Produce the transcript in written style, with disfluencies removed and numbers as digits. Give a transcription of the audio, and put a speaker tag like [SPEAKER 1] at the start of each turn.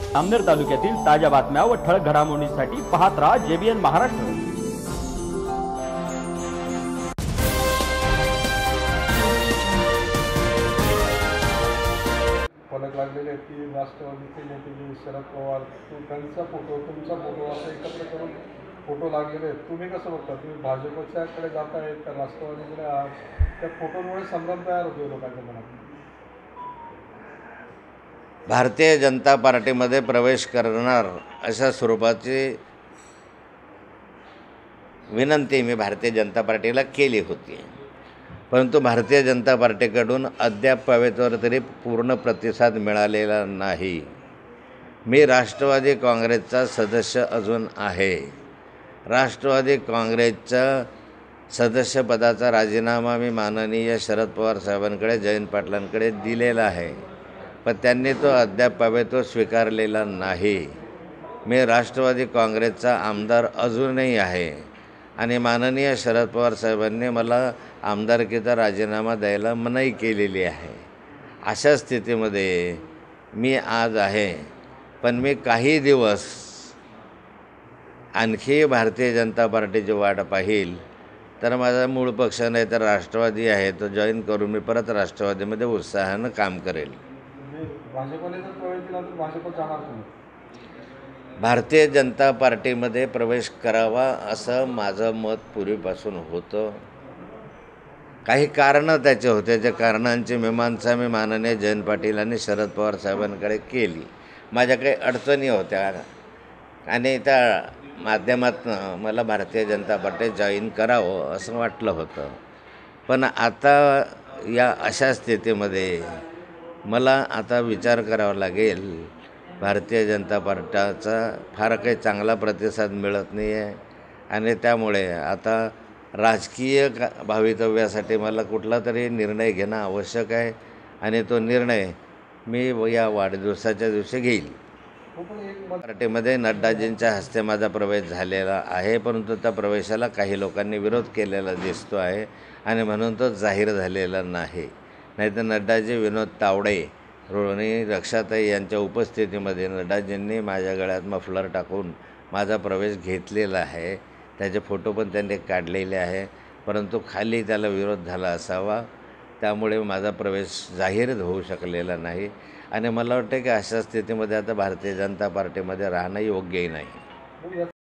[SPEAKER 1] अमनेर तालुक्यातील ताज्या बातम्या व ठळक घडामोडींसाठी पाहत राहा JBN महाराष्ट्र।
[SPEAKER 2] फलक लागलेले आहेत की राष्ट्रवादीचे नेते जे शरद पवार त्यांचा फोटो तुमचा फोटो असं एकत्र करून फोटो लागलेले आहेत। तुम्ही कसं बघता? तुम्ही भाजपच्याकडे जात आहेत का राष्ट्रवादीकडे आहात? त्या फोटोमुळे संभ्रम तयार होतो लोकांच्या मनात।
[SPEAKER 3] भारतीय जनता पार्टीमध्ये प्रवेश करणार अशा स्वरूपाची विनंती मी भारतीय जनता पार्टीला केली होती, परंतु भारतीय जनता पार्टीकडून अद्याप तरी पूर्ण प्रतिसाद मिळालेला नाही। मी राष्ट्रवादी काँग्रेसचा सदस्य अजून आहे। राष्ट्रवादी काँग्रेसच्या सदस्यपदाचा राजीनामा मी माननीय शरद पवार साहेबांकडे, जयंत पाटलांकडे दिलेला आहे, पण त्यांनी तो अद्याप स्वीकारलेला नाही। मी राष्ट्रवादी काँग्रेसचा आमदार अजूनही आहे आणि माननीय शरद पवार साहेबांनी मला आमदारकीचा राजीनामा द्यायला मनाई केलेली आहे। अशा स्थितीमध्ये मी आज आहे, पण मी काही दिवस आणखी भारतीय जनता पार्टीची वाट पाहिल, तर माझा मूळ पक्ष नाही तर राष्ट्रवादी आहे तो जॉईन करून मी परत राष्ट्रवादीमध्ये उत्साहानं काम करेल। भारतीय जनता पार्टीमध्ये प्रवेश करावा असं माझं मत पूर्वीपासून होतं। काही कारणं त्याचे होते, त्या कारणांची मीमांसा मी माननीय जयंत पाटील आणि शरद पवार साहेबांकडे केली। माझ्या काही अडचणी होत्या आणि त्या माध्यमातून मला भारतीय जनता पार्टी जॉईन करावं असं वाटलं होतं, पण आता या अशा स्थितीमध्ये मला आता विचार करावा लागेल। भारतीय जनता पार्टीचा फार काही चांगला प्रतिसाद मिळत नाही आहे आणि त्यामुळे आता राजकीय भवितव्यासाठी मला कुठला तरी निर्णय घेणं आवश्यक आहे आणि तो निर्णय मी या वाढदिवसाच्या दिवशी घेईल। पार्टीमध्ये नड्डाजींच्या हस्ते माझा प्रवेश झालेला आहे, परंतु त्या प्रवेशाला काही लोकांनी विरोध केलेला दिसतो आहे आणि म्हणून तो जाहीर झालेला नाही। नाहीतर नड्डाजी, विनोद तावडे, रोहिणी रक्षाताई यांच्या उपस्थितीमध्ये नड्डाजींनी माझ्या गळ्यात मफलर टाकून माझा प्रवेश घेतलेला आहे। त्याचे फोटो पण त्यांनी काढलेले आहे, परंतु खाली त्याला विरोध झाला असावा, त्यामुळे माझा प्रवेश जाहीर होऊ शकलेला नाही आणि मला वाटतं की अशा स्थितीमध्ये आता भारतीय जनता पार्टीमध्ये राहणं योग्यही नाही।